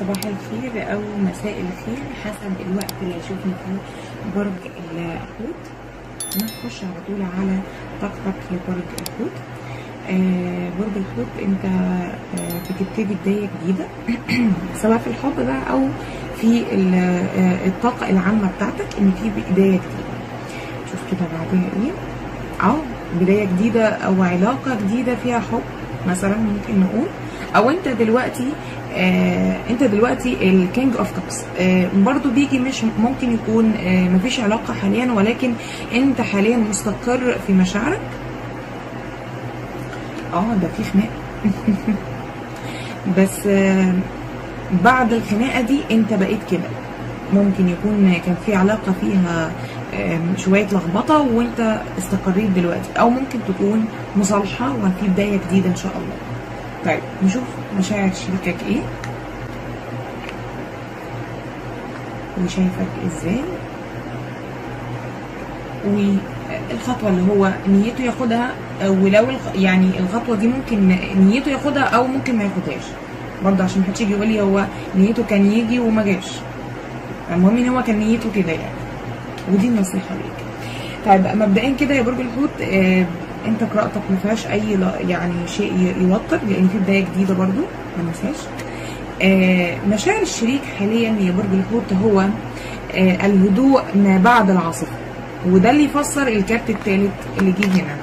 صباح الخير او مساء الخير حسب الوقت اللي هيشوفني فيه برج الحوت. نخش على طول على طاقتك لبرج الحوت. برج الحوت انت بتبتدي بدايه جديده سواء في الحب بقى او في الطاقه العامه بتاعتك ان في بدايه جديده. شوف كده بعدين ايه، بدايه جديده او علاقه جديده فيها حب مثلا ممكن نقول، او انت دلوقتي الكينج اوف كابس. برضو بيجي مش ممكن يكون مفيش علاقه حاليا، ولكن انت حاليا مستقر في مشاعرك. ده في خناقه بس بعد الخناقه دي انت بقيت كده. ممكن يكون كان في علاقه فيها شويه لخبطه وانت استقريت دلوقتي، او ممكن تكون مصالحه وفي بدايه جديده ان شاء الله. طيب نشوف مشاعر شريكك ايه وشايفك ازاي، والخطوه اللي هو نيته ياخدها، ولو يعني الخطوه دي ممكن نيته ياخدها او ممكن ما ياخدهاش برضه، عشان محدش يجي يقول لي هو نيته كان يجي وما جاش. المهم ان هو كان نيته كده يعني، ودي النصيحه ليك. طيب مبدئيا كده يا برج الحوت، انت قراءتك ما فيهاش اي يعني شيء يوتر، لان في بدايه جديده برضو ما ننساش. مشاعر الشريك حاليا يا برج الحوت هو الهدوء ما بعد العاصفه، وده اللي يفسر الكارت الثالث اللي جه هنا،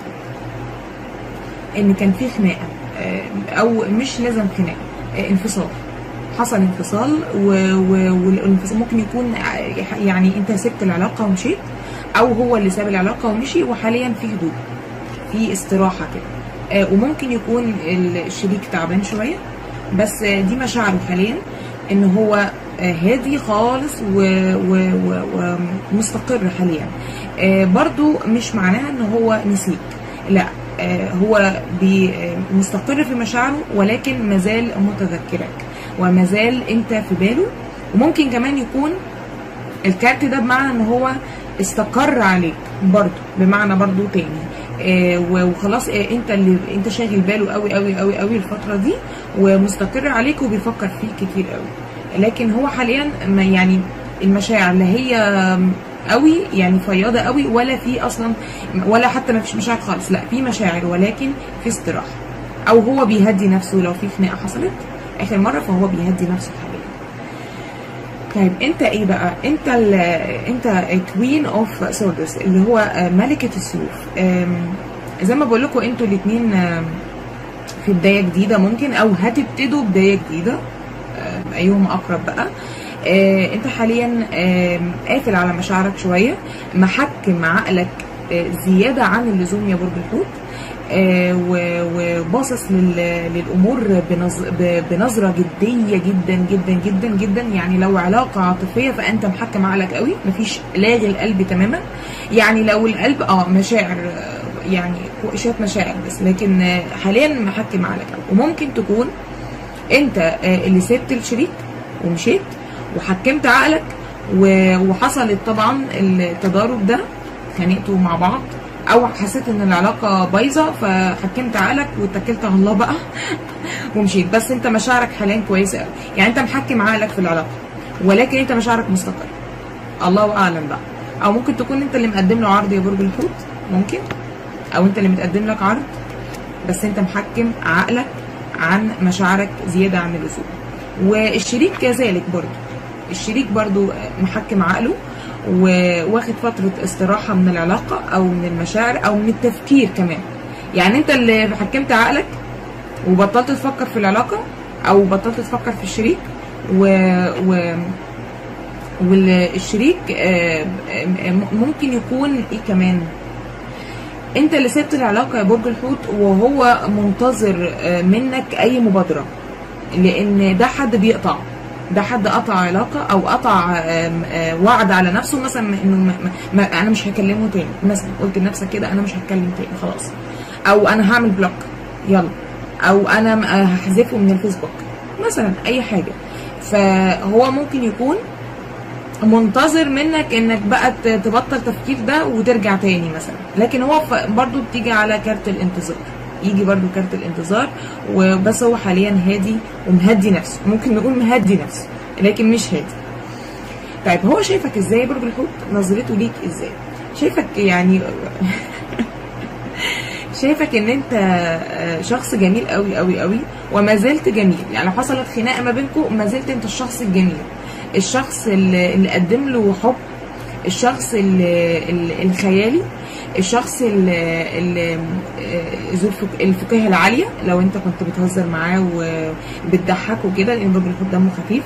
ان كان في خناقه او مش لازم خناقه، انفصال. حصل انفصال والانفصال ممكن يكون يعني انت سبت العلاقه ومشيت، او هو اللي ساب العلاقه ومشي، وحاليا في هدوء، في استراحه كده. وممكن يكون الشريك تعبان شويه، بس دي مشاعره حاليا ان هو هادي خالص ومستقر حاليا. برضو مش معناها ان هو نسيك، لا، هو مستقر في مشاعره، ولكن مازال متذكرك ومازال انت في باله. وممكن كمان يكون الكارت ده بمعنى ان هو استقر عليك برضو، بمعنى برضو تاني، وخلاص انت شاغل باله قوي قوي قوي قوي الفتره دي، ومستقر عليك وبيفكر فيك كتير قوي. لكن هو حاليا يعني المشاعر لا هي قوي يعني فياضه قوي، ولا في اصلا، ولا حتى ما فيش مشاعر خالص، لا في مشاعر ولكن في استراحه، او هو بيهدي نفسه لو في خناقه حصلت اخر مره، فهو بيهدي نفسه حاليا. طيب انت ايه بقى؟ انت كوين اوف سوردس اللي هو ملكه السيوف. زي ما بقول لكم انتوا الاثنين في بدايه جديده ممكن، او هتبتدوا بدايه جديده، ايهم اقرب بقى. انت حاليا قافل على مشاعرك شويه، محكم عقلك زياده عن اللزوم يا برج الحوت، وباصص للامور بنظره جديه جدا جدا جدا جدا. يعني لو علاقه عاطفيه فانت محكم عقلك قوي، مفيش لاغي القلب تماما. يعني لو القلب مشاعر، يعني شويه مشاعر بس، لكن حاليا محكم عقلك قوي. وممكن تكون انت اللي سبت الشريك ومشيت وحكمت عقلك، وحصلت طبعا التضارب ده، خانقتوا مع بعض، او حسيت ان العلاقه بايظه فحكمت عقلك واتكلت على الله بقى ومشيت. بس انت مشاعرك حاليا كويسه قوي، يعني انت محكم عقلك في العلاقه، ولكن انت مشاعرك مستقر، الله اعلم بقى. او ممكن تكون انت اللي مقدم له عرض يا برج الحوت، ممكن، او انت اللي متقدم لك عرض، بس انت محكم عقلك عن مشاعرك زياده عن اللزوم. والشريك كذلك برضو، الشريك برضو محكم عقله وواخد فترة استراحة من العلاقة أو من المشاعر أو من التفكير كمان. يعني أنت اللي حكمت عقلك وبطلت تفكر في العلاقة أو بطلت تفكر في الشريك، والشريك ممكن يكون إيه كمان، أنت اللي سبت العلاقة يا برج الحوت وهو منتظر منك أي مبادرة، لأن ده حد بيقطع، ده حد قطع علاقه او قطع وعد على نفسه، مثلا انه انا مش هكلمه تاني، مثلا قلت لنفسك كده انا مش هتكلم تاني خلاص، او انا هعمل بلوك يلا، او انا هحذفه من الفيسبوك مثلا، اي حاجه. فهو ممكن يكون منتظر منك انك بقى تبطل تفكير ده وترجع تاني مثلا، لكن هو برضو بتيجي على كارت الانتظار، يجي برضو كارت الانتظار، وبس هو حاليا هادي ومهدي نفسه، ممكن نقول مهدي نفسه لكن مش هادي. طيب هو شايفك ازاي برج الحوت؟ نظرته ليك ازاي؟ شايفك يعني شايفك ان انت شخص جميل قوي قوي قوي، وما زلت جميل. يعني لو حصلت خناقه ما بينكم ما زلت انت الشخص الجميل، الشخص اللي قدم له حب، الشخص الخيالي، الشخص ذو الفكاهه العاليه لو انت كنت بتهزر معاه وبتضحكه كده، لان برج الحوت دمه خفيف.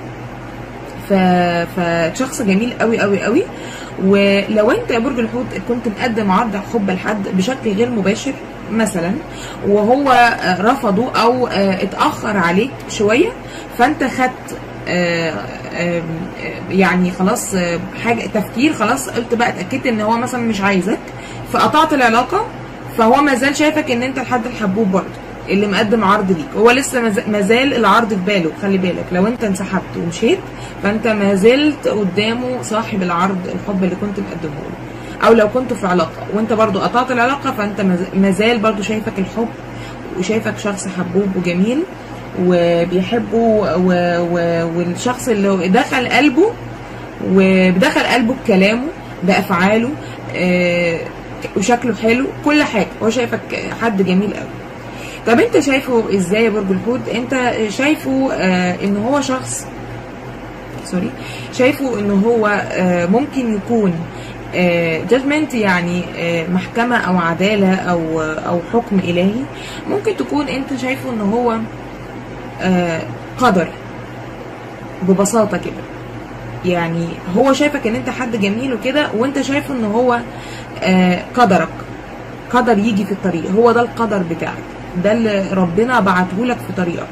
فشخص جميل قوي قوي قوي. ولو انت يا برج الحوت كنت مقدم عرض حب لحد بشكل غير مباشر مثلا، وهو رفضه او اتاخر عليك شويه، فانت خدت يعني خلاص حاجه تفكير، خلاص قلت بقى اتاكدت ان هو مثلا مش عايزك فقطعت العلاقه، فهو ما زال شايفك ان انت الحد الحبوب برضه اللي مقدم عرض ليك، هو لسه ما زال العرض في باله. خلي بالك لو انت انسحبت ومشيت فانت ما زلت قدامه صاحب العرض الحب اللي كنت مقدمه له. او لو كنت في علاقه وانت برضو قطعت العلاقه فانت ما زال برضو شايفك الحب، وشايفك شخص حبوب وجميل وبيحبه، والشخص اللي دخل قلبه ودخل قلبه بكلامه بافعاله وشكله حلو، كل حاجه هو شايفك حد جميل قوي. طب انت شايفه ازاي يا برج الحوت؟ انت شايفه ان هو شخص شايفه ان هو ممكن يكون جادجمنت، يعني محكمة او عدالة او حكم الهي. ممكن تكون انت شايفه ان هو قدر ببساطة كده، يعني هو شايفك ان انت حد جميل وكده، وانت شايفه ان هو قدرك، قدر يجي في الطريق، هو ده القدر بتاعك، ده اللي ربنا بعته لك في طريقك.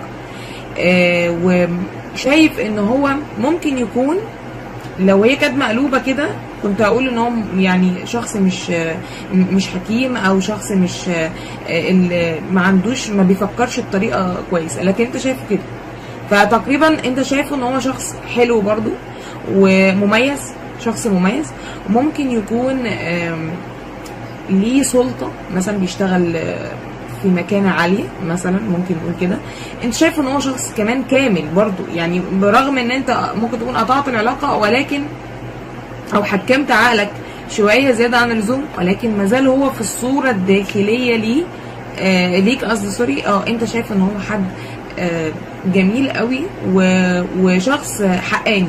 وشايف ان هو ممكن يكون لو هي كانت مقلوبه كده كنت هقول ان هو يعني شخص مش حكيم، او شخص مش ما عندوش، ما بيفكرش بطريقه كويسه، لكن انت شايفه كده. فتقريبا انت شايفه ان هو شخص حلو برضو ومميز، شخص مميز. ممكن يكون ليه سلطه مثلا، بيشتغل في مكانة عالية مثلا، ممكن نقول كده. انت شايف ان هو شخص كمان كامل برضو، يعني برغم ان انت ممكن تكون قطعت العلاقة ولكن او حكمت عقلك شوية زيادة عن اللزوم، ولكن مازال هو في الصورة الداخلية ليه ليك قصدي سوري. انت شايف ان هو حد جميل قوي وشخص حقاني،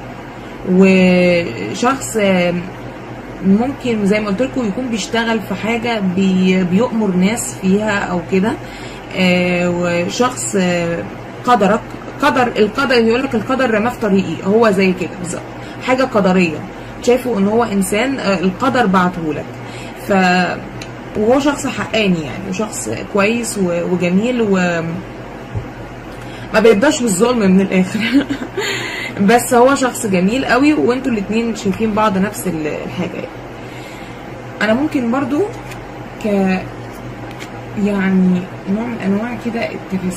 وشخص ممكن زي ما قلت لكم يكون بيشتغل في حاجه بيؤمر ناس فيها او كده. وشخص قدرك، القدر يقول لك القدر رماه في طريقي، هو زي كده بالظبط، حاجه قدريه. شايفه ان هو انسان القدر بعته لك، وهو شخص حقاني يعني، وشخص كويس وجميل ما بيرضاش بالظلم من الاخر بس هو شخص جميل قوي، وانتوا الاتنين شايفين بعض نفس الحاجه يعني. انا ممكن برضو يعني نوع من انواع كده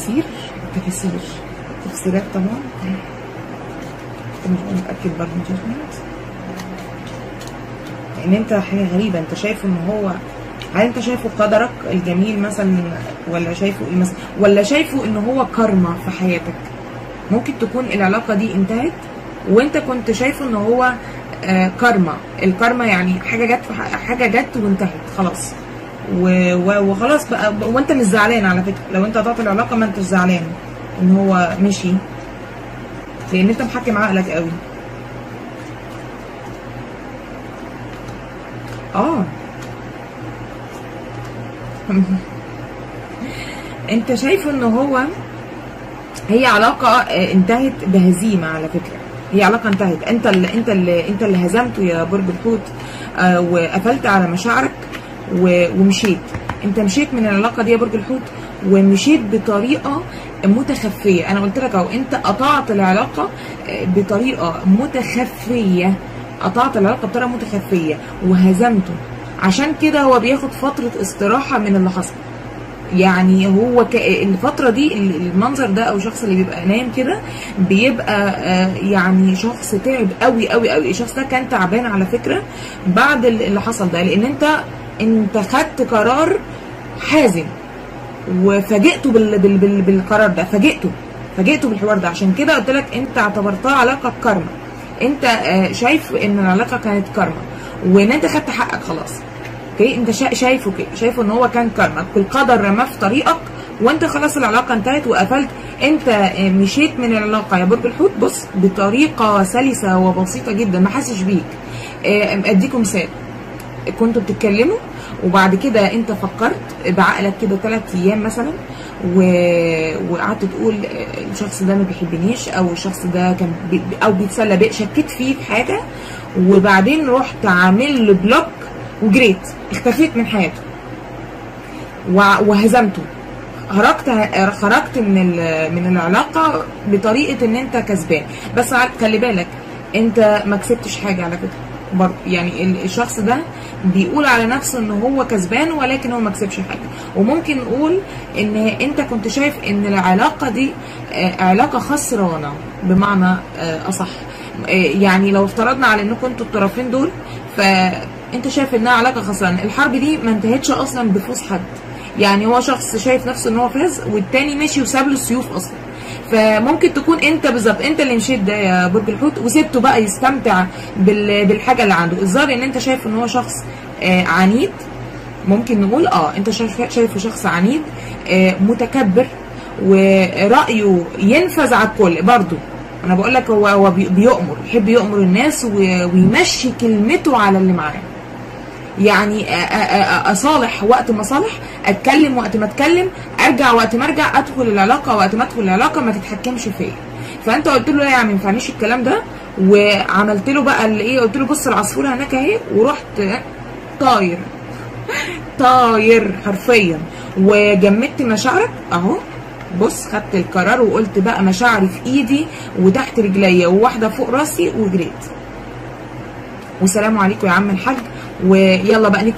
تفسيرات طبعا، مش متاكد برضو من جاجمنت، لان انت حاجه غريبه، انت شايفه ان هو، هل انت شايفه قدرك الجميل مثلا، ولا شايفه ايه مثلا، ولا شايفه ان هو كارما في حياتك؟ ممكن تكون العلاقه دي انتهت وانت كنت شايفه ان هو كارما. الكارما يعني حاجه جت وانتهت خلاص، وخلاص بقى، وانت مش زعلان على فكره. لو انت قطعت العلاقه ما انتش زعلان ان هو مشي، لان انت محكم عقلك قوي. انت شايفه ان هو هي علاقه انتهت بهزيمه على فكره، هي علاقه انتهت، انت اللي هزمته يا برج الحوت، وقفلت على مشاعرك ومشيت. انت مشيت من العلاقه دي يا برج الحوت، ومشيت بطريقه متخفيه. انا قلت لك اهو، انت قطعت العلاقه بطريقه متخفيه، قطعت العلاقه بطريقه متخفيه وهزمته. عشان كده هو بياخد فتره استراحه من اللي حصل. يعني هو الفترة دي المنظر ده، او الشخص اللي بيبقى نايم كده بيبقى يعني شخص تعب قوي قوي قوي. الشخص ده كان تعبان على فكرة بعد اللي حصل ده، لان انت خدت قرار حازم، وفاجئته بالقرار ده، فاجئته بالحوار ده. عشان كده قلت لك انت اعتبرتها علاقه كارما، انت شايف ان العلاقه كانت كارما وان انت خدت حقك خلاص. اوكي، انت شايفه كده، شايفه ان هو كان كارما، القدر رماه في طريقك وانت خلاص العلاقه انتهت وقفلت. انت مشيت من العلاقه يا برج الحوت بص بطريقه سلسه وبسيطه جدا، ما حاسش بيك. اديكم مثال، كنتوا بتتكلموا وبعد كده انت فكرت بعقلك كده 3 ايام مثلا وقعدت تقول الشخص ده ما بيحبنيش، او الشخص ده كان او بيتسلى بيه، شكيت فيه في حاجه، وبعدين رحت عامل له بلوك وجريت، اختفيت من حياته وهزمته، خرجت من العلاقه بطريقه ان انت كسبان. بس خلي بالك انت ما كسبتش حاجه على فكره برضه، يعني الشخص ده بيقول على نفسه ان هو كسبان ولكن هو ما كسبش حاجه. وممكن نقول ان انت كنت شايف ان العلاقه دي علاقه خسرانه بمعنى اصح. يعني لو افترضنا على انكم انتوا الطرفين دول، فانت شايف انها علاقه خسرانه. الحرب دي ما انتهتش اصلا بفوز حد، يعني هو شخص شايف نفسه ان هو فاز والتاني مشي وساب له السيوف اصلا. فممكن تكون انت بالظبط انت اللي مشيت ده يا برج الحوت وسبته بقى يستمتع بالحاجه اللي عنده. الظاهر ان انت شايف ان هو شخص عنيد، ممكن نقول انت شايفه شخص عنيد متكبر ورايه ينفذ على الكل. برضه انا بقول لك هو بيؤمر، يحب يؤمر الناس ويمشي كلمته على اللي معاه. يعني اصالح وقت ما اصالح، اتكلم وقت ما اتكلم، ارجع وقت ما ارجع، ادخل العلاقه وقت ما ادخل العلاقه، ما تتحكمش فيا. فانت قلت له يا ما ينفعنيش الكلام ده، وعملت له بقى اللي ايه، قلت له بص العصفوره هناك اهي، ورحت طاير حرفيا وجمدت مشاعرك اهو. بص خدت القرار وقلت بقى مشاعري في ايدي وتحت رجليا وواحده فوق راسي وجريت. والسلام عليكم يا عم الحاج، ويلا بقى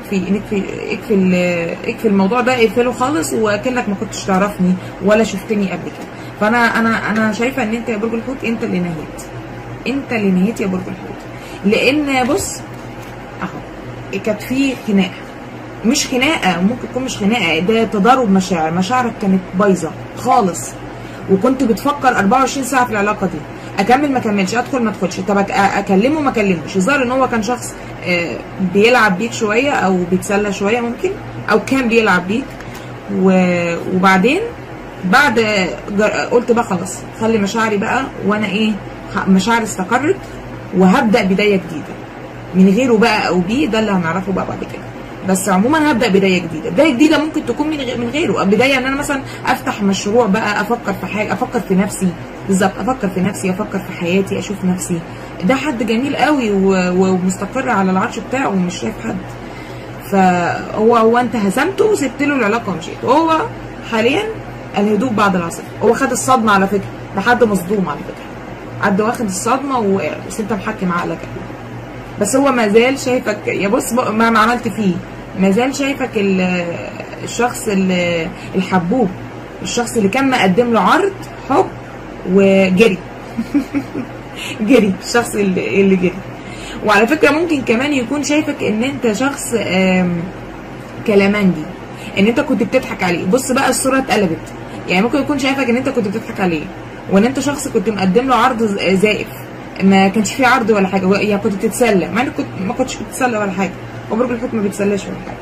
اكفي الموضوع ده، اقفله خالص وكأنك ما كنتش تعرفني ولا شفتني قبل كده. فانا شايفه ان انت يا برج الحوت انت اللي نهيت يا برج الحوت. لان بص اهو كانت في خناقه، مش خناقه، ممكن تكون مش خناقه، ده تضارب مشاعرك كانت بايظه خالص، وكنت بتفكر 24 ساعه في العلاقه دي، اكمل ما اكملش، ادخل ما ادخلش، طب اكلمه ما اكلمش. الظاهر ان هو كان شخص بيلعب بيك شويه او بيتسلى شويه ممكن، او كان بيلعب بيك، وبعدين بعد قلت بقى خلاص خلي مشاعري بقى، وانا ايه مشاعري استقرت وهبدا بدايه جديده من غيره بقى او بيه، ده اللي هنعرفه بقى بعد كده. بس عموما هبدا بدايه جديده ممكن تكون من غيره، بدايه ان انا مثلا افتح مشروع بقى، افكر في حاجه، افكر في نفسي بالظبط، افكر في حياتي، اشوف نفسي. ده حد جميل قوي ومستقر على العرش بتاعه ومش شايف حد. فهو انت هزمته وسبت له العلاقه ومشيت. هو حاليا الهدوء بعد العاصفه، هو خد الصدمه على فكره، ده حد مصدوم على فكره، حد واخد الصدمه ووقع، بس انت محكم عقلك. بس هو ما زال شايفك يا بص ما عملت فيه، ما زال شايفك الشخص الحبوب، الشخص اللي كان مقدم له عرض حب وجري جري، الشخص اللي جري. وعلى فكره ممكن كمان يكون شايفك ان انت شخص كلامنجي، ان انت كنت بتضحك عليه. بص بقى الصوره اتقلبت، يعني ممكن يكون شايفك ان انت كنت بتضحك عليه، وان انت شخص كنت مقدم له عرض زائف، ما كانش فيه عرض ولا حاجه، يعني كنت بتتسلى، مع انك ما كنتش بتتسلى ولا حاجه. هو برج الحوت ما بيتسلاش ولا حاجه.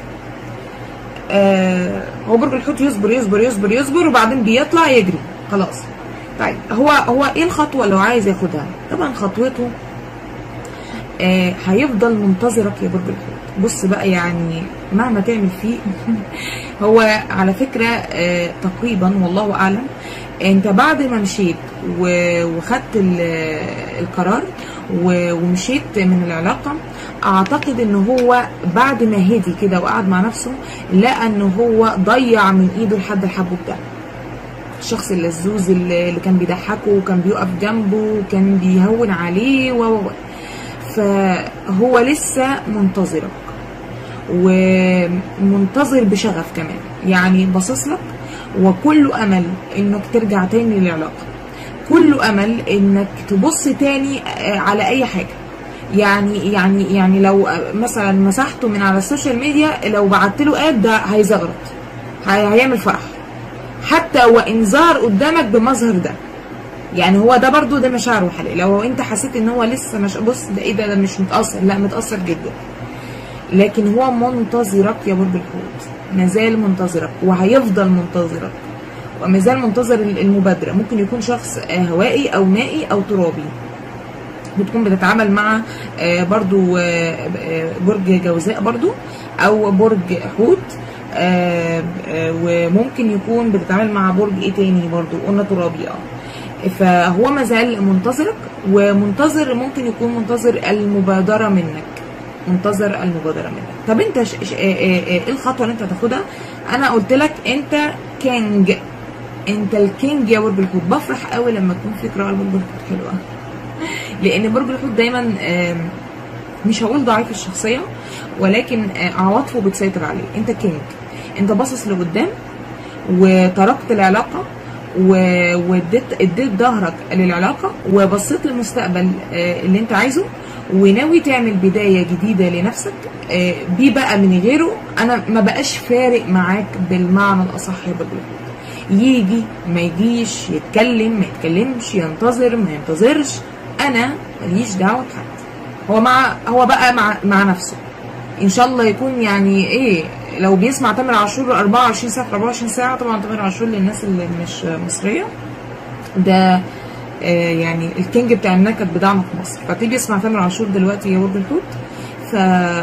هو برج الحوت يصبر يصبر يصبر يصبر وبعدين بيطلع يجري خلاص. طيب هو ايه الخطوه اللي هو عايز ياخدها؟ طبعا خطوته هيفضل منتظرك يا برج الحوت. بص بقى يعني مهما تعمل فيه هو على فكره تقريبا والله اعلم، انت بعد ما مشيت وخدت القرار ومشيت من العلاقه، اعتقد ان هو بعد ما هدي كده وقعد مع نفسه لقى ان هو ضيع من ايده الحد الحبوب ده، الشخص اللزوز اللي كان بيضحكه وكان بيقف جنبه وكان بيهون عليه فهو لسه منتظرك ومنتظر بشغف كمان، يعني باصص لك وكله امل انك ترجع تاني للعلاقه، كله امل انك تبص تاني على اي حاجه. يعني لو مثلا مسحته من على السوشيال ميديا، لو بعت له اد ده هيعمل فرح حتى وان ظهر قدامك بمظهر ده. يعني هو ده برضو ده مشاعره حقيقي. لو انت حسيت ان هو لسه مش بص ده ايه ده مش متاثر، لا متاثر جدا، لكن هو منتظرك يا برج الحوت، مازال منتظرك وهيفضل منتظرك، ومازال منتظر المبادره. ممكن يكون شخص هوائي او مائي او ترابي، بتكون بتتعامل مع برضو برج جوزاء برضو او برج حوت، وممكن يكون بتتعامل مع برج ايه تاني برضو قلنا ترابي. فهو مازال منتظرك، ومنتظر ممكن يكون منتظر المبادره منك، منتظر المبادره منك. طب انت ايه الخطوه اللي انت هتاخدها؟ انا قلت لك انت كينج، انت الكينج يا برج الحوت. بفرح قوي لما تكون في قراءه لبرج الحوت حلوه، لان برج الحوت دايما مش هقول ضعيف الشخصيه، ولكن عواطفه بتسيطر عليه. انت كينج، انت باصص لقدام وتركت العلاقه اديت ظهرك للعلاقه وبصيت للمستقبل اللي انت عايزه، وناوي تعمل بدايه جديده لنفسك بيه بقى. من غيره انا ما بقاش فارق معاك بالمعنى الاصح يا برج الحوت. يجي ما يجيش، يتكلم ما يتكلمش، ينتظر ما ينتظرش، انا ماليش دعوه بحد. هو بقى مع نفسه. ان شاء الله يكون يعني ايه، لو بيسمع تامر عاشور 24 ساعه في 24 ساعه، طبعا تامر عاشور للناس اللي مش مصريه ده يعني الكينج بتاع النكد بتاعنا في مصر. فتيجي يسمع تامر عاشور دلوقتي يا برج الحوت، ف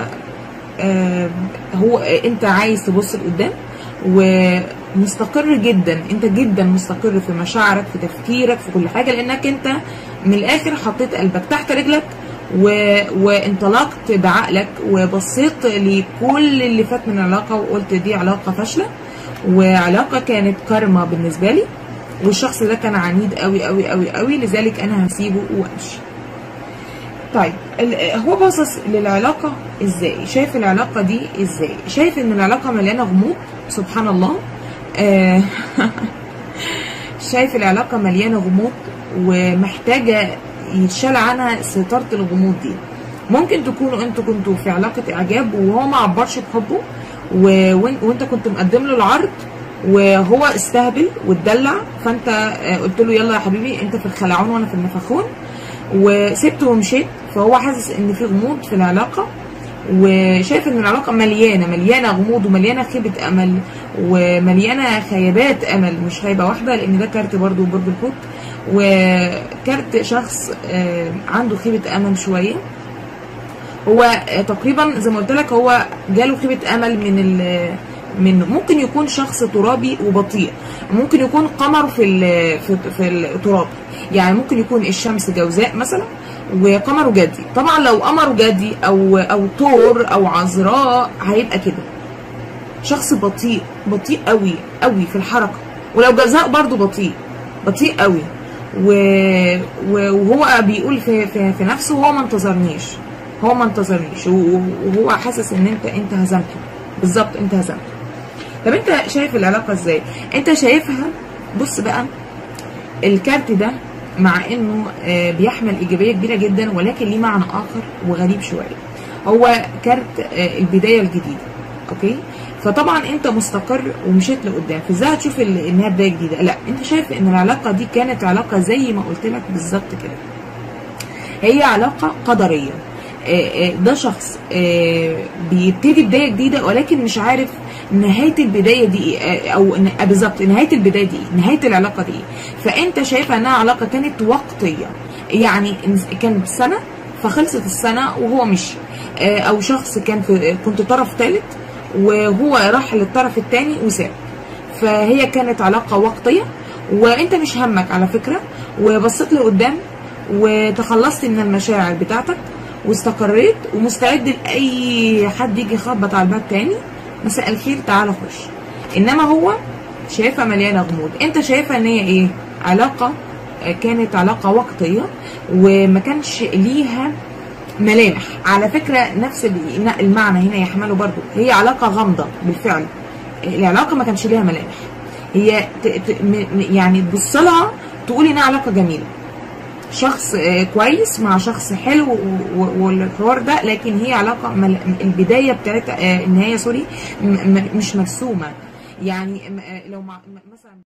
هو انت عايز تبص لقدام ومستقر جدا، انت جدا مستقر في مشاعرك في تفكيرك في كل حاجه، لانك انت من الاخر حطيت قلبك تحت رجلك وانطلقت بعقلك وبصيت لكل اللي فات من العلاقه وقلت دي علاقه فاشله وعلاقه كانت كارما بالنسبه لي، والشخص ده كان عنيد قوي قوي قوي قوي، لذلك انا هسيبه وامشي. طيب هو باصص للعلاقه ازاي؟ شايف العلاقه دي ازاي؟ شايف ان العلاقه مليانه غموض، سبحان الله. شايف العلاقه مليانه غموض ومحتاجه يتشال عنها ستاره الغموض دي. ممكن تكونوا انتوا كنتوا في علاقه اعجاب وهو ما عبرش بحبه، وانت كنت مقدم له العرض وهو استهبل واتدلع، فانت قلت له يلا يا حبيبي انت في الخلعون وانا في النفخون، وسبته ومشيت. فهو حاسس ان في غموض في العلاقه، وشايف ان العلاقه مليانه غموض ومليانه خيبه امل ومليانه خيبات امل، مش خيبه واحده، لان ده كارت برضو برج الحوت، وكارت شخص عنده خيبه امل شويه. هو تقريبا زي ما قلت لك هو جاله خيبه امل من ممكن يكون شخص ترابي وبطيء، ممكن يكون قمر في التراب، يعني ممكن يكون الشمس جوزاء مثلا وقمره جدي. طبعا لو قمره جدي او ثور او عذراء هيبقى كده شخص بطيء قوي قوي في الحركه، ولو جوزاء برضو بطيء قوي، وهو بيقول في نفسه هو ما انتظرنيش وهو حاسس ان انت هزمته بالظبط، انت هزمته. طب انت شايف العلاقه ازاي؟ انت شايفها، بص بقى الكارت ده مع انه بيحمل ايجابيه كبيره جدا، ولكن ليه معنى اخر وغريب شويه. هو كارت البدايه الجديده، اوكي؟ فطبعا انت مستقر ومشيت لقدام، فازاي هتشوف انها بدايه جديده؟ لا، انت شايف ان العلاقه دي كانت علاقه زي ما قلت لك بالظبط كده، هي علاقه قدريه. ده شخص بيبتدي بدايه جديده ولكن مش عارف نهايه البدايه دي او بالظبط نهايه البدايه دي نهايه العلاقه دي. فانت شايفه انها علاقه كانت وقتيه، يعني كانت سنه فخلصت السنه وهو مشي، او شخص كنت طرف ثالث وهو راح للطرف الثاني وساب. فهي كانت علاقه وقتيه وانت مش همك على فكره، وبصيت لقدام وتخلصت من المشاعر بتاعتك واستقريت ومستعد لاي حد يجي يخبط على الباب تاني، مساء الخير تعالى خش. انما هو شايفها مليانه غموض. انت شايفها ان هي ايه؟ علاقه كانت علاقه وقتيه وما كانش ليها ملامح. على فكره نفس المعنى هنا يحمله برضو، هي علاقه غامضه بالفعل. العلاقه ما كانش ليها ملامح، هي يعني تبص لها تقول انها علاقه جميله، شخص كويس مع شخص حلو والحوار ده، لكن هي علاقه البدايه بتاعتها النهايه سوري مش مرسومه. يعني لو مثلا